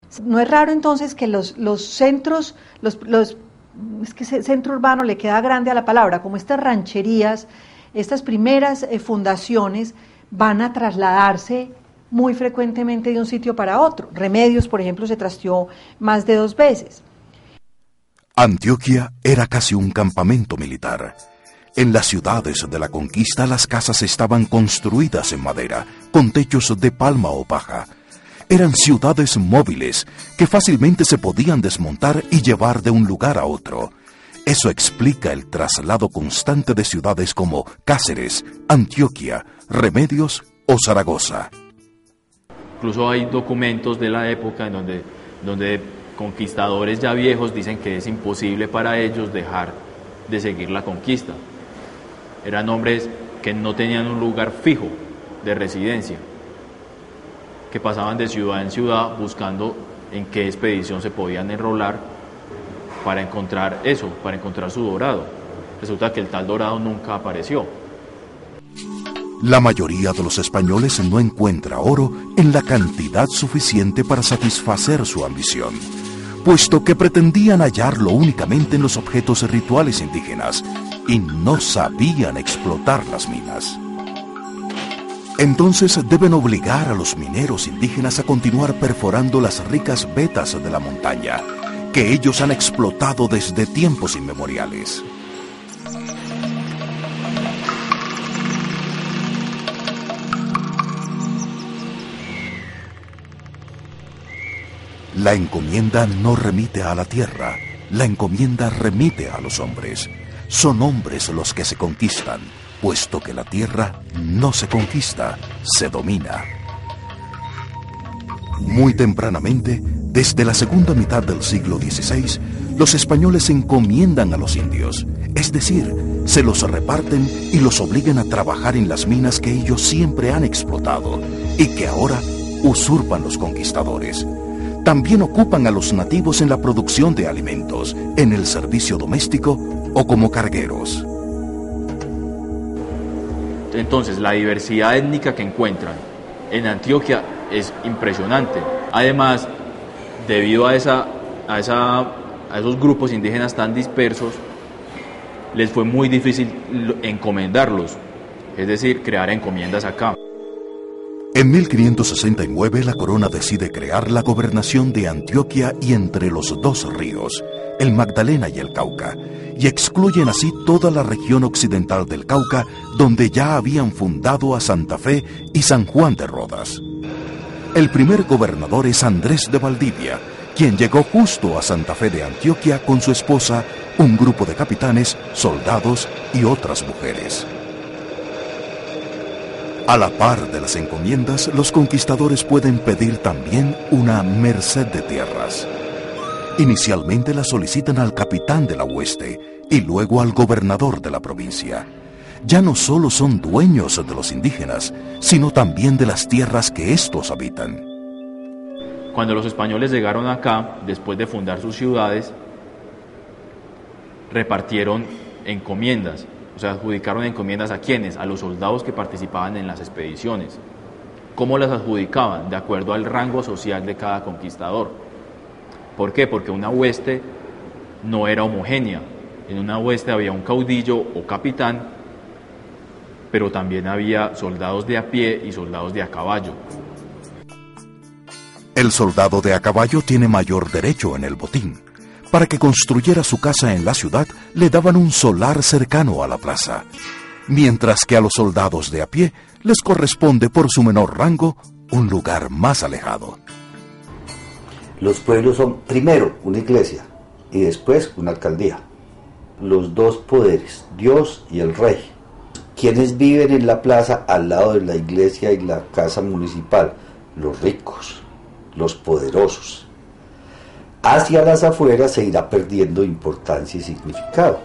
No es raro entonces que los centros, es que ese centro urbano le queda grande a la palabra, como estas rancherías, estas primeras fundaciones van a trasladarse muy frecuentemente de un sitio para otro. Remedios, por ejemplo, se trasteó más de 2 veces. Antioquia era casi un campamento militar. En las ciudades de la conquista las casas estaban construidas en madera, con techos de palma o paja. Eran ciudades móviles que fácilmente se podían desmontar y llevar de un lugar a otro. Eso explica el traslado constante de ciudades como Cáceres, Antioquia, Remedios o Zaragoza. Incluso hay documentos de la época en donde conquistadores ya viejos dicen que es imposible para ellos dejar de seguir la conquista. Eran hombres que no tenían un lugar fijo de residencia, que pasaban de ciudad en ciudad buscando en qué expedición se podían enrolar para encontrar eso, para encontrar su dorado. Resulta que el tal dorado nunca apareció. La mayoría de los españoles no encuentra oro en la cantidad suficiente para satisfacer su ambición, puesto que pretendían hallarlo únicamente en los objetos rituales indígenas y no sabían explotar las minas. Entonces deben obligar a los mineros indígenas a continuar perforando las ricas vetas de la montaña, que ellos han explotado desde tiempos inmemoriales. La encomienda no remite a la tierra, la encomienda remite a los hombres. Son hombres los que se conquistan, puesto que la tierra no se conquista, se domina. Muy tempranamente, desde la segunda mitad del siglo XVI, los españoles encomiendan a los indios, es decir, se los reparten y los obligan a trabajar en las minas que ellos siempre han explotado y que ahora usurpan los conquistadores. También ocupan a los nativos en la producción de alimentos, en el servicio doméstico o como cargueros. Entonces, la diversidad étnica que encuentran en Antioquia es impresionante. Además, debido a esos grupos indígenas tan dispersos, les fue muy difícil encomendarlos, es decir, crear encomiendas acá. En 1569 la corona decide crear la gobernación de Antioquia y Entre los Dos Ríos, el Magdalena y el Cauca, y excluyen así toda la región occidental del Cauca, donde ya habían fundado a Santa Fe y San Juan de Rodas. El primer gobernador es Andrés de Valdivia, quien llegó justo a Santa Fe de Antioquia con su esposa, un grupo de capitanes, soldados y otras mujeres. A la par de las encomiendas, los conquistadores pueden pedir también una merced de tierras. Inicialmente la solicitan al capitán de la hueste y luego al gobernador de la provincia. Ya no solo son dueños de los indígenas, sino también de las tierras que estos habitan. Cuando los españoles llegaron acá, después de fundar sus ciudades, repartieron encomiendas. O sea, adjudicaron encomiendas ¿a quiénes? A los soldados que participaban en las expediciones. ¿Cómo las adjudicaban? De acuerdo al rango social de cada conquistador. ¿Por qué? Porque una hueste no era homogénea. En una hueste había un caudillo o capitán, pero también había soldados de a pie y soldados de a caballo. El soldado de a caballo tiene mayor derecho en el botín. Para que construyera su casa en la ciudad, le daban un solar cercano a la plaza, mientras que a los soldados de a pie les corresponde por su menor rango un lugar más alejado. Los pueblos son primero una iglesia y después una alcaldía. Los dos poderes, Dios y el rey. ¿Quiénes viven en la plaza al lado de la iglesia y la casa municipal? Los ricos, los poderosos. Hacia las afueras se irá perdiendo importancia y significado.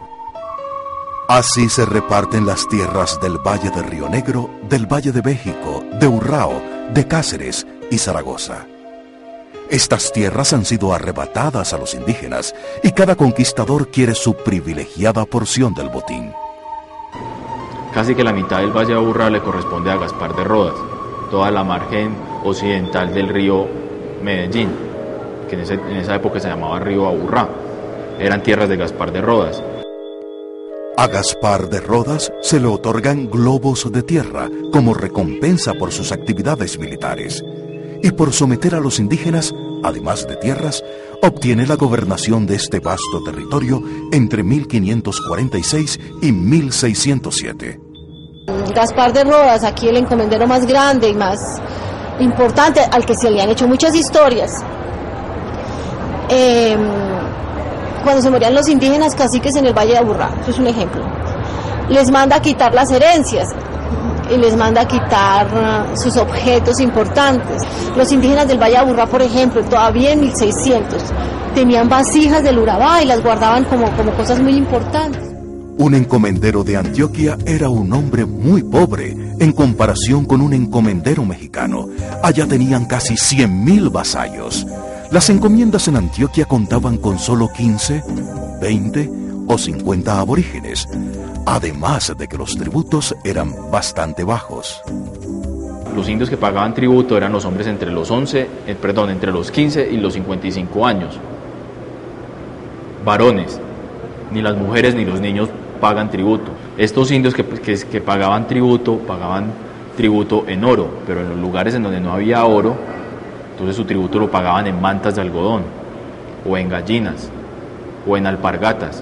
Así se reparten las tierras del Valle de Río Negro, del Valle de México, de Urrao, de Cáceres y Zaragoza. Estas tierras han sido arrebatadas a los indígenas y cada conquistador quiere su privilegiada porción del botín. Casi que la mitad del Valle de Urrao le corresponde a Gaspar de Rodas, toda la margen occidental del río Medellín. que en esa época se llamaba Río Aburrá. Eran tierras de Gaspar de Rodas. A Gaspar de Rodas se le otorgan globos de tierra como recompensa por sus actividades militares. Y por someter a los indígenas, además de tierras, obtiene la gobernación de este vasto territorio entre 1546 y 1607. Gaspar de Rodas, aquí el encomendero más grande y más importante, al que se le han hecho muchas historias. Cuando se morían los indígenas caciques en el Valle de Aburrá, eso es un ejemplo, les manda a quitar las herencias y les manda a quitar sus objetos importantes. Los indígenas del Valle de Aburrá, por ejemplo, todavía en 1600 tenían vasijas del Urabá y las guardaban como cosas muy importantes. Un encomendero de Antioquia era un hombre muy pobre en comparación con un encomendero mexicano. Allá tenían casi 100.000 vasallos. Las encomiendas en Antioquia contaban con solo 15, 20 o 50 aborígenes, además de que los tributos eran bastante bajos. Los indios que pagaban tributo eran los hombres entre los 15 y los 55 años. Varones, ni las mujeres ni los niños pagan tributo. Estos indios que pagaban tributo en oro, pero en los lugares en donde no había oro, entonces su tributo lo pagaban en mantas de algodón, o en gallinas, o en alpargatas.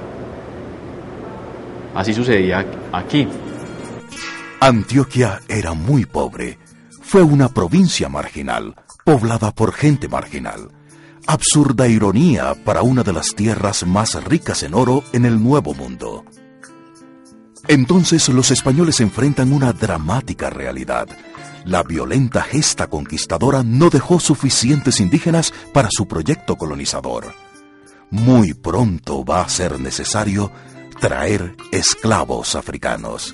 Así sucedía aquí. Antioquia era muy pobre. Fue una provincia marginal, poblada por gente marginal. Absurda ironía para una de las tierras más ricas en oro en el Nuevo Mundo. Entonces los españoles enfrentan una dramática realidad. La violenta gesta conquistadora no dejó suficientes indígenas para su proyecto colonizador. Muy pronto va a ser necesario traer esclavos africanos.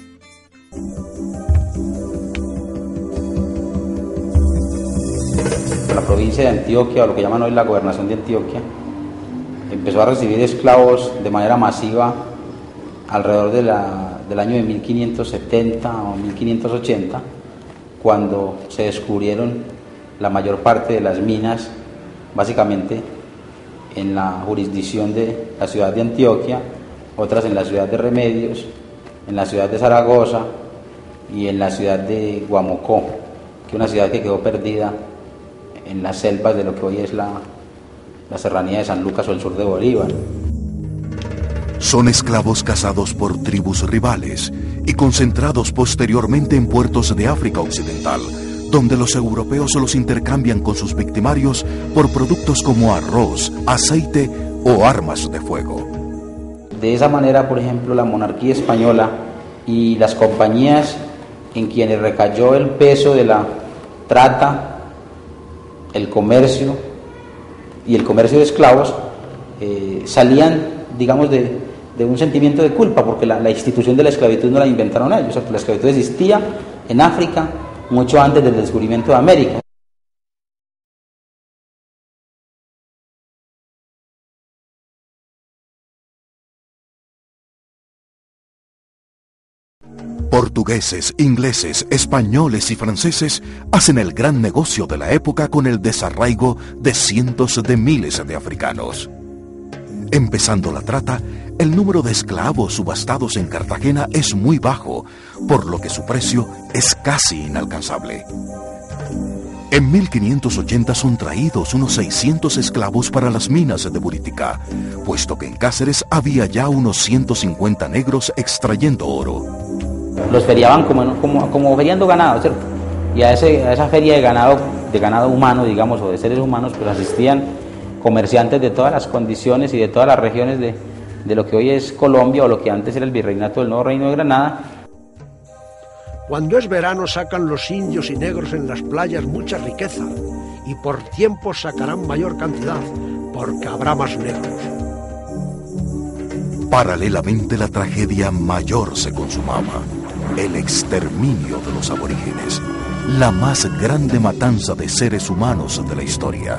La provincia de Antioquia, o lo que llaman hoy la gobernación de Antioquia, empezó a recibir esclavos de manera masiva alrededor del año de 1570 o 1580, cuando se descubrieron la mayor parte de las minas, básicamente en la jurisdicción de la ciudad de Antioquia, otras en la ciudad de Remedios, en la ciudad de Zaragoza y en la ciudad de Guamocó, que es una ciudad que quedó perdida en las selvas de lo que hoy es la serranía de San Lucas o el sur de Bolívar. Son esclavos cazados por tribus rivales y concentrados posteriormente en puertos de África Occidental, donde los europeos los intercambian con sus victimarios por productos como arroz, aceite o armas de fuego. De esa manera, por ejemplo, la monarquía española y las compañías en quienes recayó el peso de la trata, el comercio y el comercio de esclavos, salían, digamos, de un sentimiento de culpa, porque la institución de la esclavitud no la inventaron ellos. O sea, la esclavitud existía en África mucho antes del descubrimiento de América. Portugueses, ingleses, españoles y franceses hacen el gran negocio de la época con el desarraigo de cientos de miles de africanos. Empezando la trata, el número de esclavos subastados en Cartagena es muy bajo, por lo que su precio es casi inalcanzable. En 1580 son traídos unos 600 esclavos para las minas de Buriticá, puesto que en Cáceres había ya unos 150 negros extrayendo oro. Los feriaban como feriando ganado, ¿cierto? Y a esa feria de ganado humano, digamos, o de seres humanos, pues asistían comerciantes de todas las condiciones y de todas las regiones de lo que hoy es Colombia o lo que antes era el Virreinato del Nuevo Reino de Granada. Cuando es verano sacan los indios y negros en las playas mucha riqueza y por tiempo sacarán mayor cantidad porque habrá más negros. Paralelamente la tragedia mayor se consumaba, el exterminio de los aborígenes, la más grande matanza de seres humanos de la historia.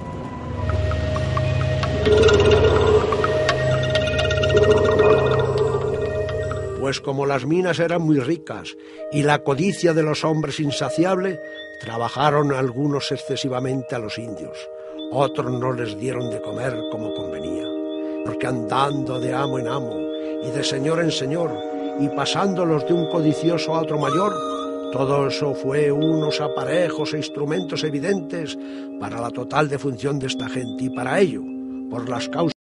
Pues como las minas eran muy ricas y la codicia de los hombres insaciable, trabajaron algunos excesivamente a los indios. Otros no les dieron de comer como convenía, porque andando de amo en amo y de señor en señor, y pasándolos de un codicioso a otro mayor, todo eso fue unos aparejos e instrumentos evidentes para la total defunción de esta gente, y para ello, por las causas